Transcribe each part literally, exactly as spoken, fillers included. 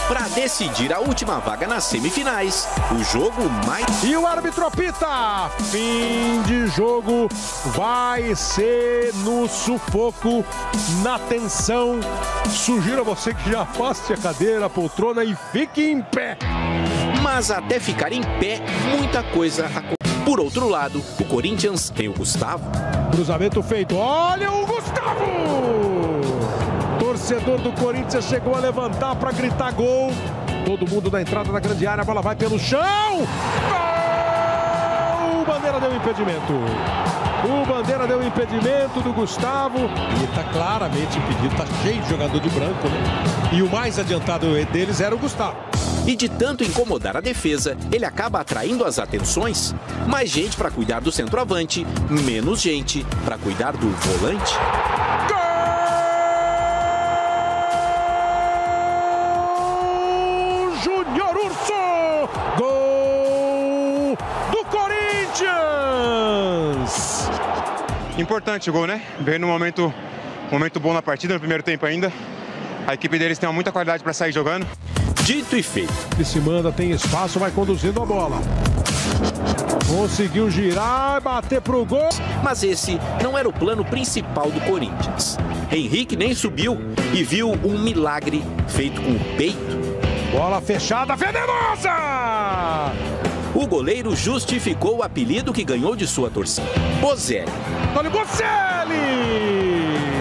para decidir a última vaga nas semifinais. O jogo mais... E o árbitro apita! Fim de jogo vai ser no sufoco, na tensão. Sugiro a você que já afaste a cadeira, a poltrona e fique em pé. Mas até ficar em pé, muita coisa aconteceu. Por outro lado, o Corinthians tem o Gustavo. Cruzamento feito, olha o Gustavo! Torcedor do Corinthians chegou a levantar para gritar gol. Todo mundo na entrada da grande área, a bola vai pelo chão. Gol! O Bandeira deu impedimento. O Bandeira deu impedimento do Gustavo. E está claramente impedido, está cheio de jogador de branco, né? E o mais adiantado deles era o Gustavo. E de tanto incomodar a defesa, ele acaba atraindo as atenções. Mais gente para cuidar do centroavante, menos gente para cuidar do volante. Gol! Júnior Urso! Gol do Corinthians! Importante o gol, né? Veio num momento, momento bom na partida, no primeiro tempo ainda. A equipe deles tem muita qualidade para sair jogando. Dito e feito. Ele se manda, tem espaço, vai conduzindo a bola. Conseguiu girar, bater pro gol. Mas esse não era o plano principal do Corinthians. Henrique nem subiu e viu um milagre feito com o peito. Bola fechada, venenosa! O goleiro justificou o apelido que ganhou de sua torcida. Bozelli. Olha o Bozelli!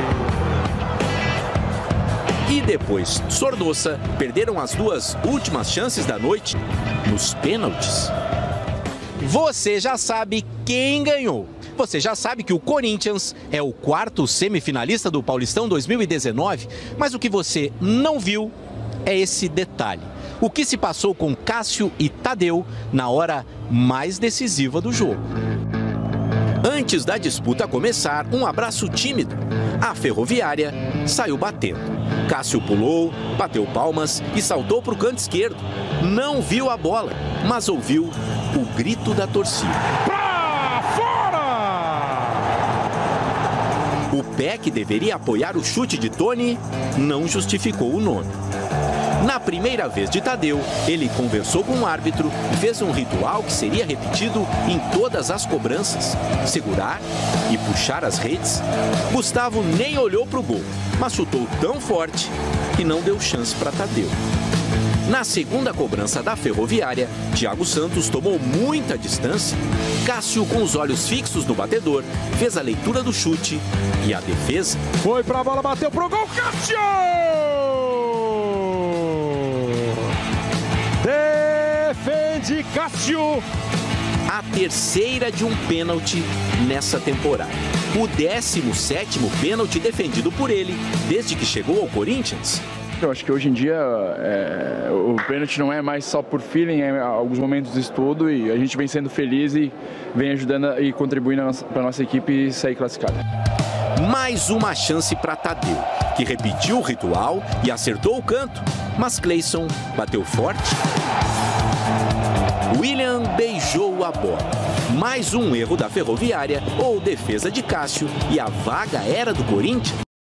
E depois, Sornosa perderam as duas últimas chances da noite nos pênaltis. Você já sabe quem ganhou. Você já sabe que o Corinthians é o quarto semifinalista do Paulistão dois mil e dezenove, mas o que você não viu é esse detalhe. O que se passou com Cássio e Tadeu na hora mais decisiva do jogo. Antes da disputa começar, um abraço tímido. A Ferroviária saiu batendo. Cássio pulou, bateu palmas e saltou para o canto esquerdo. Não viu a bola, mas ouviu o grito da torcida. Pra fora! O pé que deveria apoiar o chute de Tony não justificou o nome. Na primeira vez de Tadeu, ele conversou com o árbitro e fez um ritual que seria repetido em todas as cobranças. Segurar e puxar as redes. Gustavo nem olhou para o gol, mas chutou tão forte que não deu chance para Tadeu. Na segunda cobrança da Ferroviária, Thiago Santos tomou muita distância. Cássio, com os olhos fixos no batedor, fez a leitura do chute e a defesa. Foi pra bola, bateu pro gol, Cássio! Defende Cássio. A terceira de um pênalti nessa temporada. O décimo sétimo pênalti defendido por ele desde que chegou ao Corinthians. Eu acho que hoje em dia é, o pênalti não é mais só por feeling, é alguns momentos de estudo e a gente vem sendo feliz e vem ajudando e contribuindo para a nossa equipe sair classificada. Mais uma chance para Tadeu, que repetiu o ritual e acertou o canto, mas Cleison bateu forte. William beijou a bola. Mais um erro da Ferroviária ou defesa de Cássio e a vaga era do Corinthians.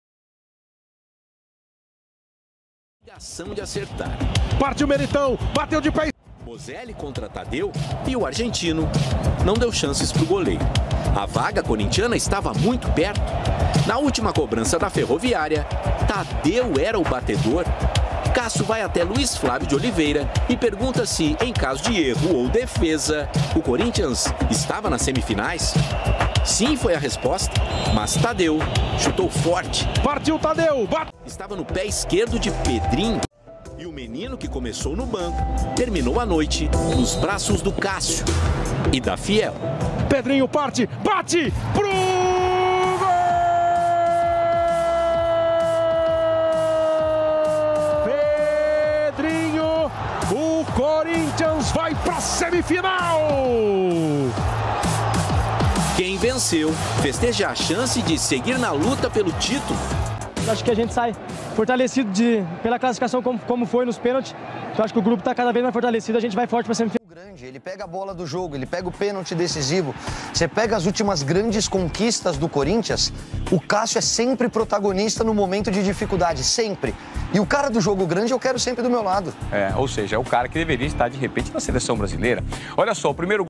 De acertar. Partiu Meritão, bateu de pé. Bozelli contra Tadeu e o argentino não deu chances para o goleiro. A vaga corintiana estava muito perto. Na última cobrança da Ferroviária, Tadeu era o batedor. Cássio vai até Luiz Flávio de Oliveira e pergunta se, em caso de erro ou defesa, o Corinthians estava nas semifinais. Sim, foi a resposta, mas Tadeu chutou forte. Partiu Tadeu, bate. Estava no pé esquerdo de Pedrinho. E o menino que começou no banco terminou a noite nos braços do Cássio e da Fiel. Pedrinho parte, bate pro gol! Pedrinho, o Corinthians vai para a semifinal! Quem venceu festeja a chance de seguir na luta pelo título. Acho que a gente sai fortalecido de, pela classificação como, como foi nos pênaltis. Eu acho que o grupo está cada vez mais fortalecido, a gente vai forte para a semifinal. Ele pega a bola do jogo, ele pega o pênalti decisivo. Você pega as últimas grandes conquistas do Corinthians, o Cássio é sempre protagonista no momento de dificuldade, sempre. E o cara do jogo grande eu quero sempre do meu lado. É, ou seja, é o cara que deveria estar, de repente, na seleção brasileira. Olha só, o primeiro